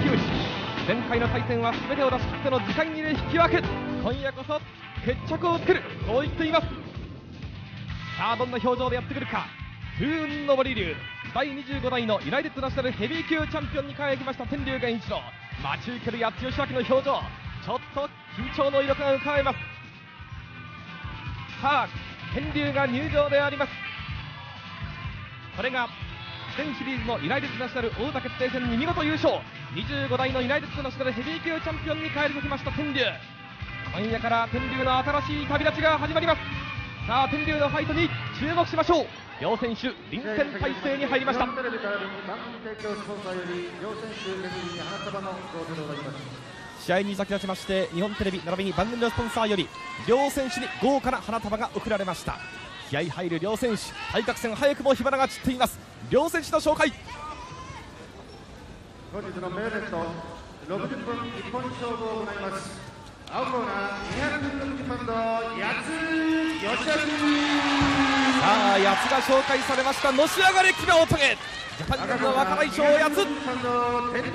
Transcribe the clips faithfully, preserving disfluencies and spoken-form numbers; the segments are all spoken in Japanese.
木内。前回の対戦は全てを出し切っての時間切れ引き分け。今夜こそ決着をつける、そう言っています。さあどんな表情でやってくるか。風雲の森流、だいにじゅうごだいのユナイテッドナショナルヘビー級チャンピオンに輝きました天竜源一郎。待ち受ける八千代の表情、ちょっと緊張の色がうかがえます。さあ天竜が入場であります。これが全シリーズのユナイテッドナショナル王座決定戦に見事優勝、にじゅうごだいのユナイテッドナショナルヘビー級チャンピオンに返り咲きました天竜。今夜から天竜の新しい旅立ちが始まります。さあ天竜のファイトに注目しましょう。両選手臨戦態勢に入りました。試合に先立ちまして日本テレビ並びに番組のスポンサーより両選手に豪華な花束が贈られました。気合い入る両選手、対角線早くも火花が散っています。両選手の紹介。 本日のメインイベントろくじゅっぷん一本勝負を行います。青コーナーにひゃくろくじゅっパウンド八津義明。 さあ八津が紹介されました。のし上がれ奇妙トゲ、ジャパンの若大将八津。新しい旅立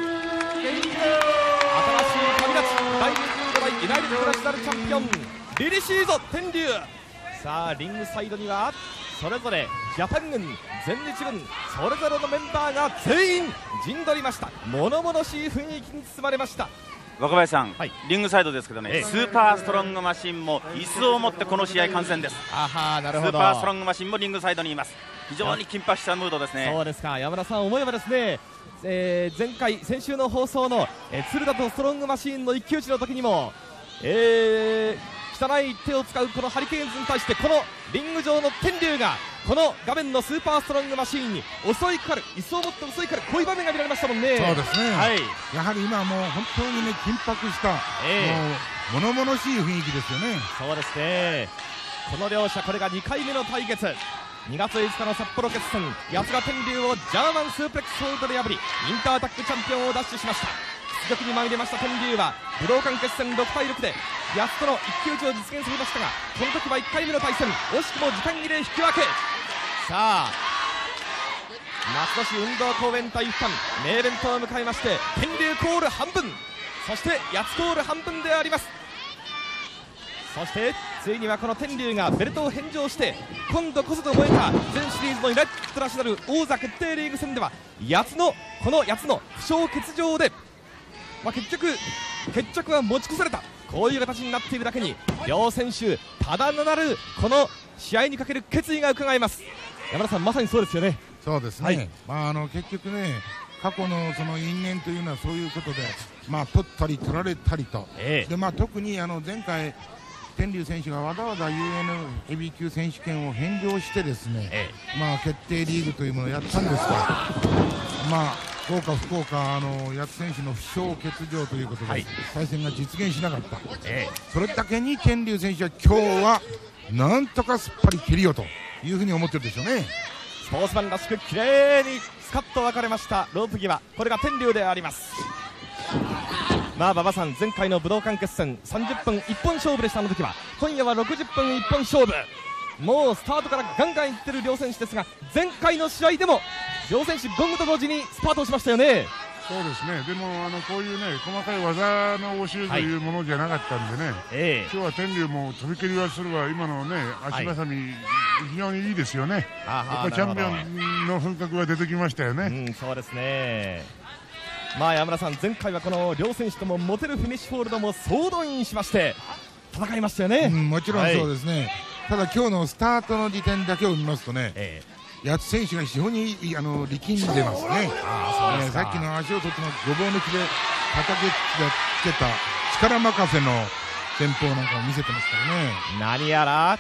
ちだいにじゅうごだいユナイテッドナショナルチャンピオンリリシーゾ天竜。さあリングサイドにはそれぞれジャパン軍、全日軍、それぞれのメンバーが全員陣取りました。物々しい雰囲気に包まれました。 若林さん、はい、リングサイドですけどね、 ええ、 スーパーストロングマシンも椅子を持ってこの試合観戦です。 あはなるほど。 スーパーストロングマシンもリングサイドにいます。非常に緊迫したムードですね。 そうですか。山田さん思えばですね、えー、前回先週の放送の、えー、鶴田とストロングマシーンの一騎打ちの時にも、えー、汚い手を使うこのハリケーンズに対してこのリング上の天竜がこの画面のスーパーストロングマシーンに襲いかかる、椅子を持って襲いかかる、こういう場面が見られましたもんね。 そうですね、 はい、 やはり今はもう本当にね緊迫した、えー、もう物々しい雰囲気ですよね。 そうですね。この両者これがにかいめの対決。にがついつかの札幌決戦、八ヶ天竜をジャーマンスープレックスホールドで破りインタータックチャンピオンを奪取しました。屈辱に紛れました天竜は武道館決戦ろくたいろくで八つとの一騎打ちを実現されましたが、この時はいっかいめの対戦惜しくも時間切れ引き分け。さあ夏の市運動公園体育館名イベントを迎えまして、天竜コール半分、そして八つコール半分であります。そしてついにはこの天竜がベルトを返上して今度こそと思えた全シリーズのユナイテッドナショナル王座決定リーグ戦では八つのこの八つの負傷欠場で、まあ、結局決着は持ち越された、こういう形になっているだけに両選手ただなるこの試合にかける決意が伺えます。山田さんまさにそうですよね。 そうですね、はい、まあ、あの結局ね過去のその因縁というのはそういうことで、まあ、取ったり取られたりと、ええ、でまあ、特にあの前回天竜選手がわざわざ ユーエヌ ヘビー級選手権を返上してですね、ええ、まあ、決定リーグというものをやったんですが、まあ、福岡、福岡あの八津選手の負傷欠場ということで、はい、対戦が実現しなかった、ええ、それだけに天竜選手は今日はなんとかすっぱり蹴りようというふうに思ってるでしょうね。 スポーツマンらしく綺麗にスカッと分かれましたロープ際、これが天竜であります。まあ馬場さん、前回の武道館決戦さんじゅっぷん一本勝負でした。あの時は今夜はろくじゅっぷん一本勝負、もうスタートからガンガンいってる両選手ですが、前回の試合でも両選手ゴングと同時にスパートをしましたよね。 そうですね。でもあのこういうね細かい技の応酬というものじゃなかったんでね、はい、えー、今日は天竜も飛び蹴りはするわ、今のね足挟み、はい、非常にいいですよね。やっぱりチャンピオンの風格が出てきましたよね。 うん、そうですね。まあ山田さん、前回はこの両選手ともモテるフィニッシュホールドも総動員しまして戦いましたよね。 うん、もちろんそうですね、はい、ただ今日のスタートの時点だけを見ますとね、えー、八津選手が非常にあの力んでますね。あ、そうですか。えー、さっきの足を取ってのごぼう抜きで叩きつけた力任せの戦法なんかを見せてますからね。 何やら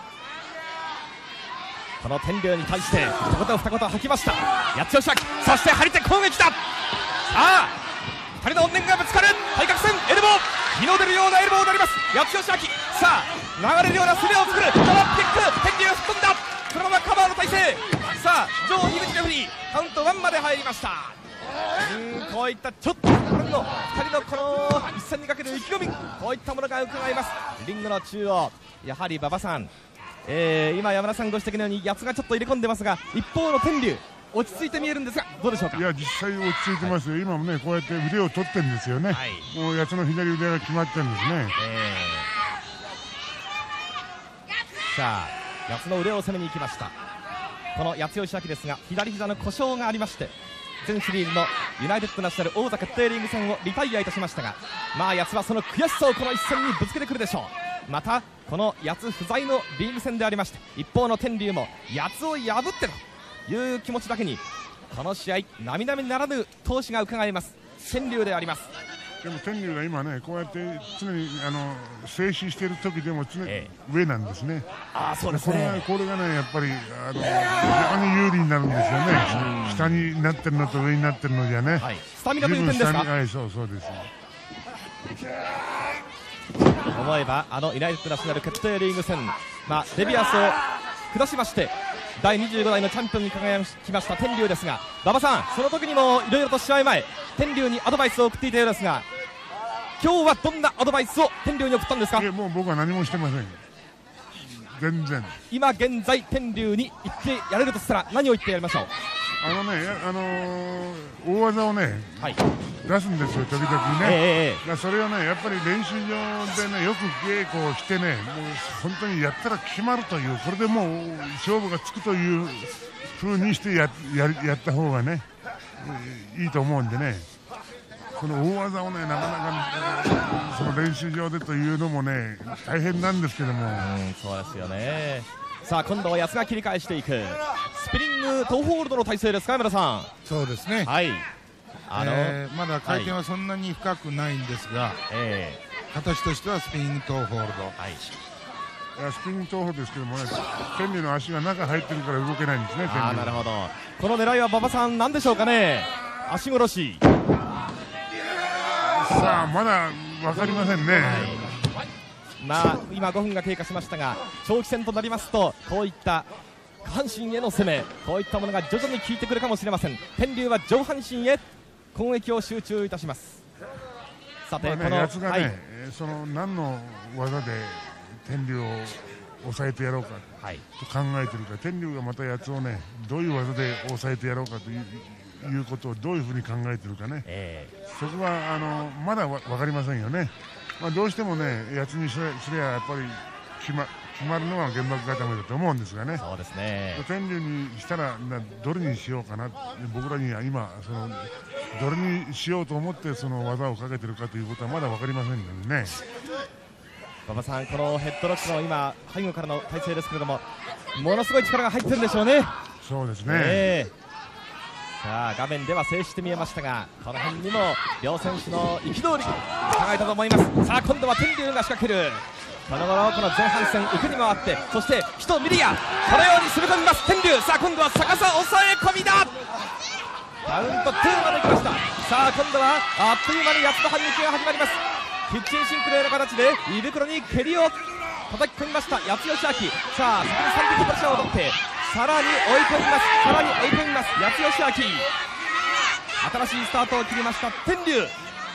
この天竜に対して一言二言吐きました八千代明。そして張り手攻撃だ。さあふたりの怨念がぶつかる、対角線エルボー、火の出るようなエルボーになります八千代明。さあ流れるようなすべを作るドロップキック、天竜吹っ飛んだ、そのままカバーの体勢。さあ上樋口レフリーカウントワンまで入りました。うーん、こういったちょっとのふたりのこの一戦にかける意気込み、こういったものが伺えます。リングの中央、やはり馬場さん、えー、今山田さんご指摘のように八つがちょっと入れ込んでますが、一方の天竜落ち着いて見えるんですがどうでしょうか。 いや実際落ち着いてますよ、はい、今もねこうやって腕を取ってるんですよね、はい、もう八つの左腕が決まってるんですね、えー、さあ八つの腕を攻めに行きましたこの八千代明ですが、左膝の故障がありまして全シリーズのユナイテッドナショナル王座決定リーグ戦をリタイアいたしましたが、まあ八つはその悔しさをこの一戦にぶつけてくるでしょう。またこの八つ不在のリーグ戦でありまして、一方の天竜も八つを破ってという気持ちだけにこの試合並々ならぬ闘志がうかがえます天竜であります。 でも天竜が今ねこうやって常にあの静止している時でも常に上なんですね、ええ、 あそうですね、 これが、これがねやっぱりあの非常に有利になるんですよね。下になってるのと上になってるのじゃね、はい、 スタミナという点ですか。 はい、そうそうです。 思えばあのユナイテッドナショナル決定リーグ戦、まあ、デビアスを下しましてだいにじゅうごだいのチャンピオンに輝きました天竜ですが、馬場さんその時にもいろいろと試合前天竜にアドバイスを送っていたようですが、今日はどんなアドバイスを天竜に送ったんですか。 いやもう僕は何もしてません、全然。 今現在天竜に言ってやれるとしたら何を言ってやりましょう。 あのね、あのー、大技をね、はい、出すんですよ時々ね、えー、それをねやっぱり練習場でねよく稽古をしてね、もう本当にやったら決まるという、これでもう勝負がつくという風にしてや, や, やった方がねいいと思うんでね、この大技をねなかなかその練習場でというのもね大変なんですけども、うん、 そうですよね。さあ今度は八つが切り返していくスプリングトーホールドの体勢ですか山田さん。 そうですね、 はい、 あのー、まだ回転はそんなに深くないんですが、はい、えー、形としてはスプリングトーホールド、はい、 いやスプリングトーホールドですけどもね、天竜の足が中入ってるから動けないんですね。 あーなるほど、この狙いは馬場さん何でしょうかね。足殺し、 さあまだ分かりませんね、はい、 まあ、今ごふんが経過しましたが長期戦となりますとこういった下半身への攻め、こういったものが徐々に効いてくるかもしれません。天竜は上半身へ攻撃を集中いたします。さて、 まあね、 このやつがね、はい、その何の技で天竜を抑えてやろうかと考えてるか、はい、天竜がまたやつをねどういう技で抑えてやろうかといういうことをどういうふうに考えてるかね、えー、そこはあのまだわ分かりませんよね。まあ、どうしてもねやつにすればやっぱり決ま決まるのは原爆固めだと思うんですがね。 そうですね、 天竜にしたらどれにしようかな、僕らには今そのどれにしようと思ってその技をかけてるかということはまだ分かりませんのでね。 馬場さん、このヘッドロックの今背後からの体勢ですけれどもものすごい力が入ってるんでしょうね。 そうですね、 えー、さあ画面では静止して見えましたがこの辺にも両選手の憤り考えたと思います。さあ今度は天竜が仕掛ける、この頃この前半戦受けに回ってそしてヒトミリアこのように滑り込みます天竜。さあ今度は逆さ抑え込みだ、カウントツーまで来ました。さあ今度はあっという間に八つの反撃が始まります。キッチンシンクのような形で胃袋に蹴りを叩き込みました八つ吉明。さあ先にさんびきポジションを取ってさらに追い込みます、さらに追い込みます八つ吉明。新しいスタートを切りました天竜。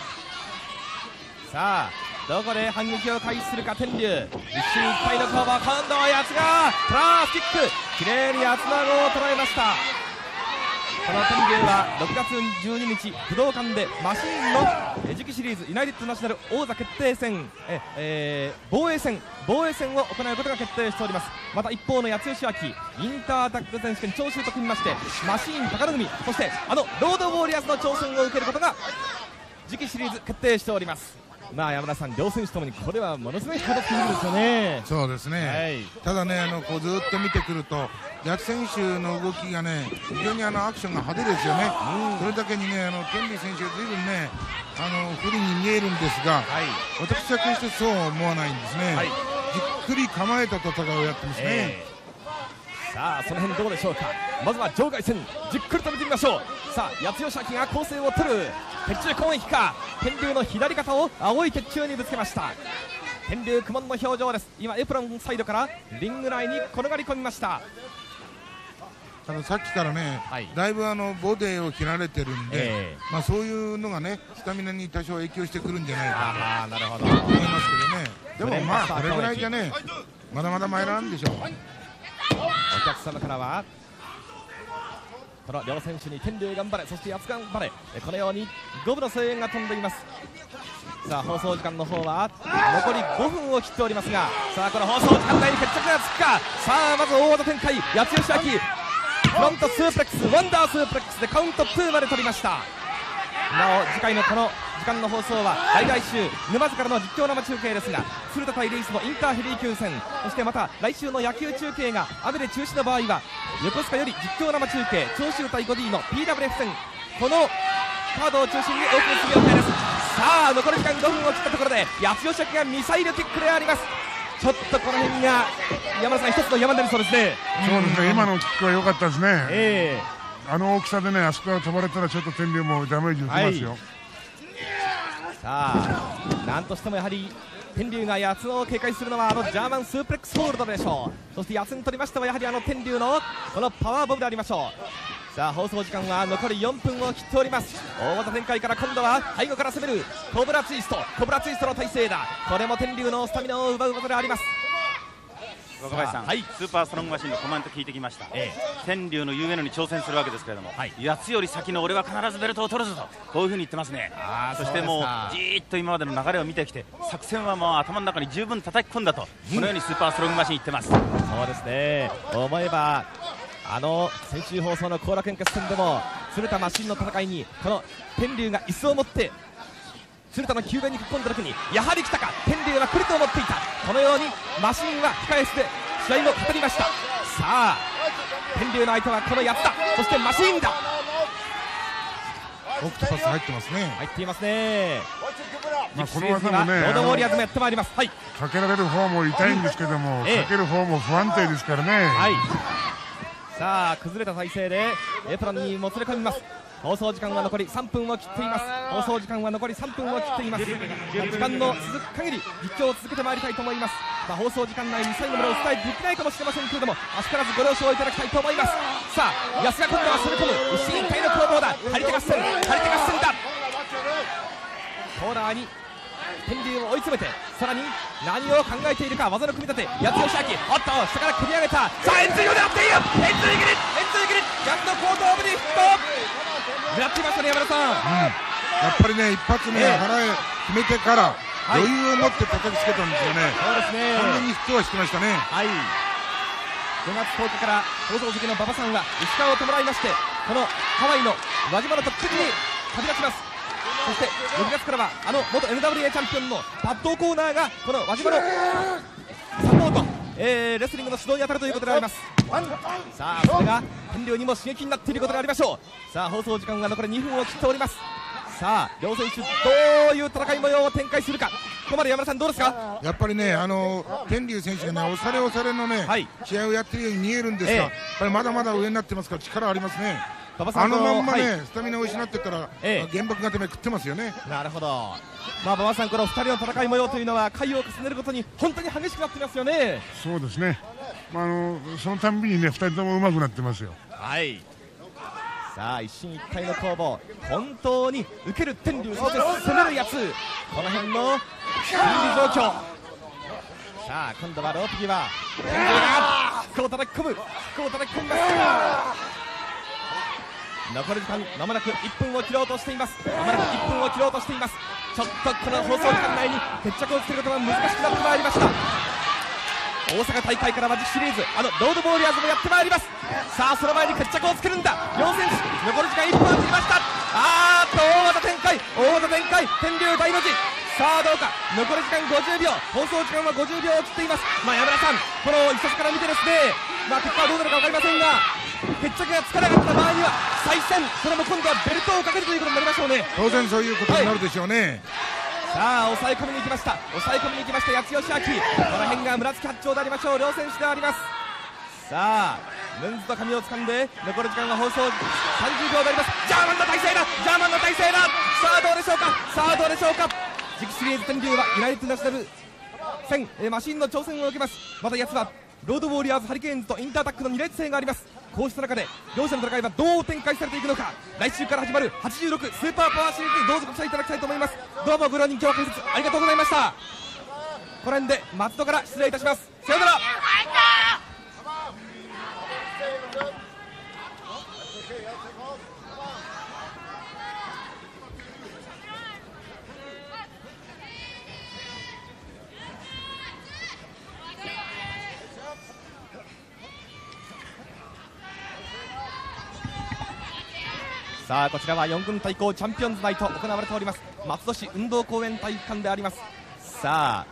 さあどこで反撃を開始するか天竜。一進一退の攻防、今度は八つがプラスキック、きれいに八つの顎を捉えました。この天竜はろくがつじゅうににち武道館でマシーンの次期シリーズユナイテッドナショナル王座決定戦え、えー、防衛戦防衛戦を行うことが決定しております。また一方の八つ吉明インターアタック選手権長州と組みましてマシーン宝組、そしてあのロードウォーリアーズの挑戦を受けることが次期シリーズ決定しております。まあ山田さん、両選手ともにこれはものすごい形ですよね。 そうですね、はい、ただねあのこうずっと見てくると八つ選手の動きがね非常にあのアクションが派手ですよね、うん、それだけにねあの天竜選手がずいぶんねあの不利に見えるんですが、はい、私は決してそうは思わないんですね、はい、じっくり構えた戦いをやってますね、えー、さあその辺どうでしょうか。まずは場外戦じっくりと見てみましょう。さあ八つ吉明が攻勢を取る鉄柱攻撃か、天竜の左肩を青い鉄柱にぶつけました。天竜苦悶の表情です。今エプロンサイドからリング内に転がり込みました。 たださっきからね、はい、だいぶあのボディを切られてるんで、えーまあ、そういうのがねスタミナに多少影響してくるんじゃないかと思いますけどね。でもまあこれぐらいじゃねまだまだ前なんでしょう。 お客様からはこの両選手に天竜頑張れ、そして八つ頑張れ、このように五分の声援が飛んでいます。さあ放送時間の方は残りごふんを切っておりますが、さあこの放送時間内に決着がつくか。さあまず大技展開、八千代明フロントスープレックス、ワンダースープレックスでカウントにまで取りました。なお次回のこの時間の放送は来来週沼津からの実況生中継ですが、鶴田対レイスのインターヘビー級戦、そしてまた来週の野球中継が雨で中止の場合は横須賀より実況生中継長州対 ファイブディー の ピーダブリューエフ 戦、このカードを中心にお送りする予定です。さあ残り時間ごふんを切ったところで八千代明がミサイルキックであります。ちょっとこの辺が山田さん一つの山になりそうですね。 そうですね、今のキックは良かったですね、 えー、あの大きさでね、あそこから飛ばれたらちょっと天竜もダメージ受けますよ、はい、 さあなんとしてもやはり天竜が八つを警戒するのはあのジャーマンスープレックスホールドでしょう。そして八つにとりましてはやはりあの天竜のこのパワーボムでありましょう。さあ放送時間は残りよんぷんを切っております。大技展開から今度は背後から攻めるコブラツイスト、コブラツイストの体勢だ。これも天竜のスタミナを奪う技であります。 若林さん、はい、スーパーストロングマシンのコメント聞いてきました、ええ、天竜の ユーエヌ に挑戦するわけですけれども、はい、八つより先の俺は必ずベルトを取るぞとこういうふうに言ってますね。そしてもうじーっと今までの流れを見てきて作戦はもう頭の中に十分叩き込んだと、うん、このようにスーパーストロングマシン言ってます。 そうですね、思えばあの先週放送の後楽園決戦でも鶴田マシンの戦いにこの天竜が椅子を持って鶴田の救援に駆け込んだ時にやはり来たか、天竜は来ると思っていた。このようにマシンは控え室で試合を語りました。さあ天竜の相手はこのやつだ、そしてマシンだ。 オクトパス入ってますね。 入っていますね。 まあこの技もね、 ロードウォリアーズもやってまいります。はい、 かけられる方も痛いんですけども、ええ、かける方も不安定ですからね。 はい、さあ崩れた体勢でエプロンにもつれ込みます。放送時間は残りさんぷんを切っています。放送時間は残りさんぷんを切っています。時間の続く限り実況を続けてまいりたいと思います。まあ、放送時間内に最後までお伝えできないかもしれませんけれども、あしからずご了承いただきたいと思います。さあ安田今度は攻め込む一進一退の攻防だ。張り手合戦、張り手合戦だ。コーナーに天竜を追い詰めて、さらに何を考えているか、技の組み立て八千代明、おっと下から組み上げた。さあ円髄を狙っている、円髄切り、円髄切り、逆の後頭部にヒット狙っていましたね山田さん、うん、 やっぱりね一発目、えー、払い決めてから余裕を持って叩きつけたんですよね。 そうですね、 完全にヒットはしてましたね。 はい、ごがつとおかから放送席の馬場さんは石川を伴いましてこのハワイの輪島の特訓に旅立ちます。そしてろくがつからはあの元 エヌダブリューエー チャンピオンのパッドコーナーがこの輪島のサポート、えー、レスリングの指導に当たるということであります。さあそれが天竜にも刺激になっていることでありましょう。さあ放送時間が残りにふんを切っております。さあ両選手どういう戦い模様を展開するか、ここまで山田さんどうですか。 やっぱりねあの天竜選手がね押され押されのね、はい、試合をやっているように見えるんですが、ええ、やっぱりまだまだ上になってますから力ありますね。あのまんまね、はい、スタミナを失ってたら、ええ、原爆固め食ってますよね。 なるほど、まあ、馬場さんこのふたりの戦い模様というのは回を重ねるごとに本当に激しくなってますよね。 そうですね、まあ、あのそのたんびにねふたりとも上手くなってますよ。 はい、さあ一進一退の攻防、本当に受ける天竜、そして攻めるやつ、この辺の心理状況。さあ今度はロープ際、天竜が服を叩き込む、服を叩き込みます。残り時間まもなくいっぷんを切ろうとしています。まもなくいっぷんを切ろうとしています。ちょっとこの放送時間内に決着をつけることは難しくなってまいりました。大阪大会からマジックシリーズ、あのロードウォリアーズもやってまいります。さあその前に決着をつけるんだ。両選手残り時間いっぷんを切りました。あーっと大技展開、大技展開、天竜大の字。さあどうか、残り時間ごじゅうびょう、放送時間はごじゅうびょうを切っています。まあ山田さんこの一節から見てですね、まあ結果はどうなるか分かりませんが、決着がつかなかった場合には再戦、それも今度はベルトをかけるということになりましょうね。 当然そういうことになるでしょうね。 はい、さあ抑え込みに行きました、抑え込みに行きました八千代明、この辺が村月八丁でありましょう、両選手であります。さあムンズと髪を掴んで残り時間は放送さんじゅうびょうであります。ジャーマンの体勢だ、ジャーマンの体勢だ。さあどうでしょうか、さあどうでしょうか。次期シリーズ天竜はユナイテッドナショナル戦、えー、マシンの挑戦を受けます。またやつはロードウォーリアーズハリケーンズとインターアタックのに列戦があります。こうした中で両者の戦いはどう展開されていくのか、来週から始まるはちじゅうろくスーパーパワーシリーズにどうぞご期待いただきたいと思います。どうもご覧に今日は解説ありがとうございました。この辺で松戸から失礼いたします。さようなら。 さあこちらはよん軍対抗チャンピオンズナイト行われております松戸市運動公園体育館であります。さあ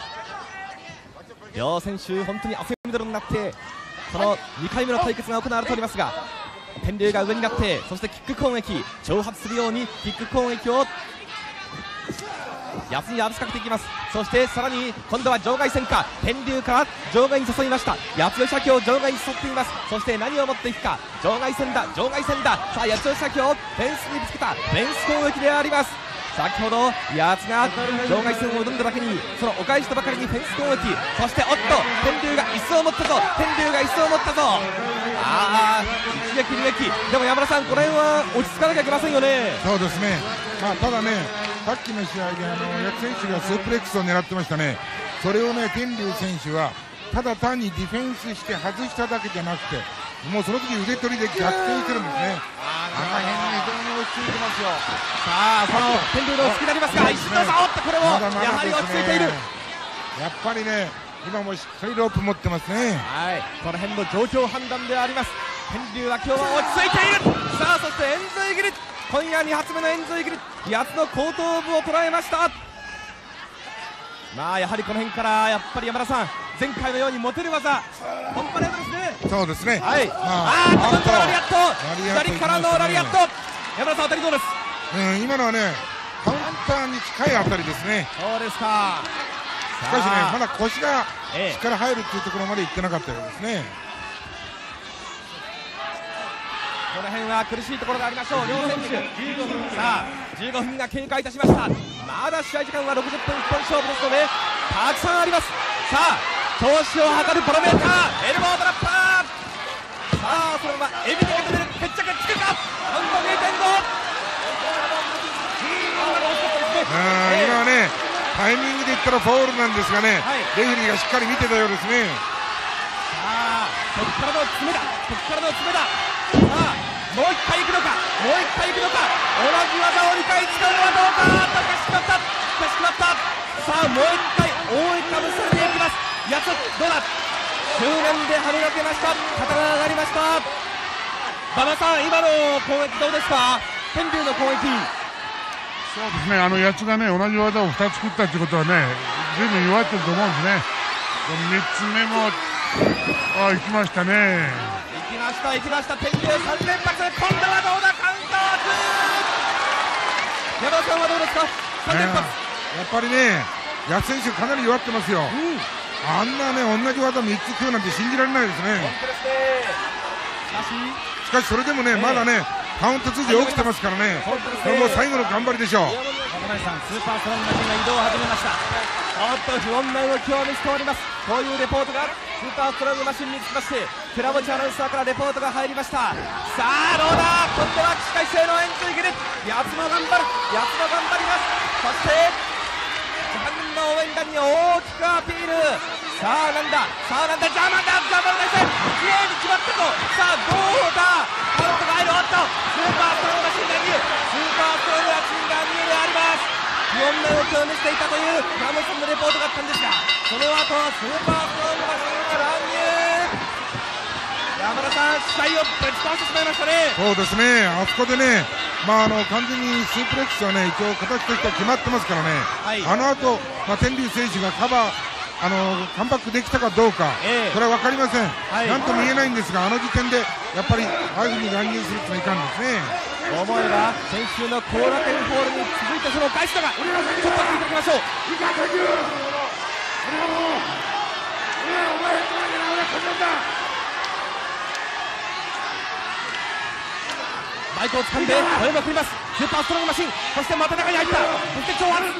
両選手本当に汗みどろになってこのにかいめの対決が行われておりますが、天竜が上になってそしてキック攻撃挑発するようにキック攻撃を八つに浴びせかけていきます。そしてさらに今度は場外戦か、天竜から場外に誘いました。八つ吉明を場外に誘っています。そして何を持っていくか、場外戦だ場外戦だ。さあ八つ吉明をフェンスにぶつけたフェンス攻撃であります。先ほど八つが場外戦を挑んだだけにそのお返しとばかりにフェンス攻撃、そしておっと天竜が椅子を持ったぞ、天竜が椅子を持ったぞ。ああ一撃二撃でも山田さんこの辺は落ち着かなきゃいけませんよね。 そうですね、まあ、ただねさっきの試合であの八つ選手がスープレックスを狙ってましたね。それをね天竜選手はただ単にディフェンスして外しただけじゃなくてもうその時腕取りで逆転してるんですね。あの辺が非常に落ち着いてますよ。 さあこの天竜の突きになりますが石野さんおっとこれもやはり落ち着いている。 やっぱりね今もしっかりロープ持ってますね。 はいこの辺の状況判断であります。天竜は今日は落ち着いている。さあそして円髄切り、今夜に発目の円髄切り、八つの後頭部を捉えました。まあやはりこの辺からやっぱり山田さん前回のように持てる技コンパネートですね。 そうですね。 はい、まあ、あーっとラリアット、左からのラリアット、山田さん当たりどうです？ うん、今のはねカウンターに近い当たりですね。 そうですか。 しかしねまだ腰が力入るっていうところまでいってなかったようですね。 この辺は苦しいところがありましょう両選手。さあじゅうごふんが経過いたしました。まだ試合時間はろくじゅっぷん一本勝負ですのでたくさんあります。さあ調子を測るバロメーター、エルボートラッパー。さあそのままエビで固める、決着つくか、カウント にてんご。 今はねタイミングでいったらフォールなんですがね、はい、レフェリーがしっかり見てたようですね。 さあここからの詰めだ、ここからの詰めだ。さあもう一回行くのか、もう一回行くのか、同じ技をにかい使うのはどうか。かしくなった、かしくなった。さあもう一回覆いかぶされていきます。八つどうだ、執念で跳ねのけました。肩が上がりました。馬場さん今の攻撃どうですか、天竜の攻撃。 そうですね、あの八つがね同じ技をふたつ作ったということはね随分弱ってると思うんですね。みっつめもあ行きましたね。 行きました行きました。天竜さん連発、今度はどうだ、カウンター。山田さんはどうですか、さん連発。 やっぱりね八つ選手かなり弱ってますよ、うん、あんなね同じ技みっつ食うなんて信じられないですね。 本当ですね。 しかしそれでもね、えー、まだねカウント通じ起きてますからね、これも最後の頑張りでしょう。 若林さんスーパーストロングマシンが移動を始めました。おっと不穏な動きを見せております。こういうレポートがスーパーストロングマシンにつきまして寺持アナウンサーからレポートが入りました。さあどうだ、今度は起死回生の円髄切り、八つも頑張る、八つも頑張ります。そしてごはんの応援団に大きくアピール。さあなんだ、さあなんだ、ジャーマンだ、ジャーマン大戦きれいに決まったぞ。さあどうだ、カウントが入る。おっとスーパーストロングマシンが見える、スーパーストロングマシンが見えるあります。不穏な動きを見せていたというカムソンのレポートがあったんですが、その後はスーパーストロングマシンが乱入。山田さん試合をぶち壊してしまいましたね。 そうですね、あそこでねまあ、あの完全にスープレックスはね一応形としては決まってますからね、はい、あの後、まあ天竜選手がカバーあのカムバックできたかどうか、えー、それは分かりません、はい、なんとも言えないんですがあの時点でやっぱりああいうふうに乱入するといかんですね。 思えば先週の後楽園ホールに続いてその返しだがちょっと聞いておきましょう。マイクを掴んで声を送ります。スーパーストロングマシン、そしてまた中に入った、そして挑発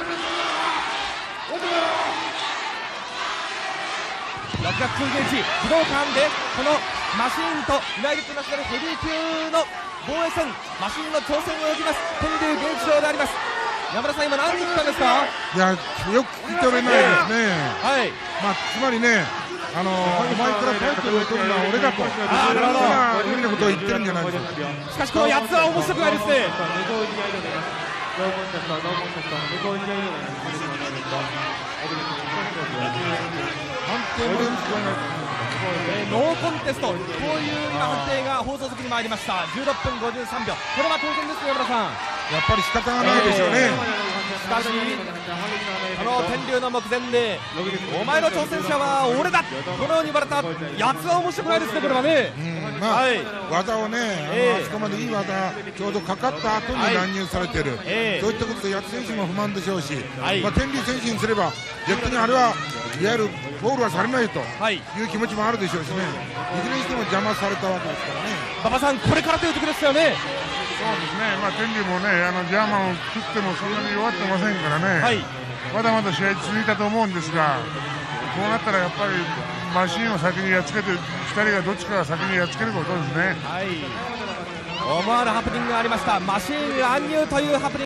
ろくがつじゅうににち武道館でこのマシンとユナイテッドナショナルヘビー級の防衛戦マシンの挑戦を受けます天竜源一郎であります。山田さん今何人来たんですか。 いやよく聞いておれないですね、えー、はい、まあ、つまりねあのー、お前からタイトルを取るのは俺だと、ああなるほど、意味のことを言ってるんじゃないですか。 しかしこのやつは面白くないですね。 ノーコンテストノーコンテスト無効試合用の判定も聞こえます。 えー、ノーコンテストこういう今判定が放送席に参りました。じゅうろっぷんごじゅうさんびょう、これは当然ですね、山田さん。 やっぱり仕方がないでしょうね。 えー、しかしこの天竜の目前でお前の挑戦者は俺だこのように言われたやつは面白くないですね、これはね。 うん、まあ、はい、技をね、あの、えー、あそこまでいい技ちょうどかかった後に乱入されてる、はい、えー、そういったことで八津選手も不満でしょうし、はい、まあ、天竜選手にすれば逆にあれはいわゆるゴールはされないという気持ちもあるでしょうしね、いずれにしても邪魔されたわけですからね。 馬場さん、これからという時ですよね。 そうですね、まあ、天竜もね、あのジャーマンを食ってもそんなに弱ってませんからね、はい、まだまだ試合続いたと思うんですが、こうなったらやっぱりマシンを先にやっつけて、ふたりがどっちかが先にやっつけることですね。 はい、思わぬハプニングがありました。マシン乱入というハプニング